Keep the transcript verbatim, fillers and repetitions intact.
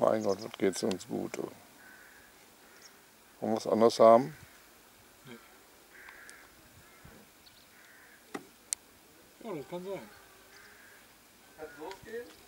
Mein Gott, was geht's uns gut. Wollen wir was anderes haben? Nee. Ja, das kann sein. Kann es losgehen?